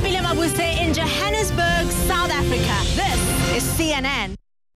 Pamela Mabuse in Johannesburg, South Africa. This is CNN.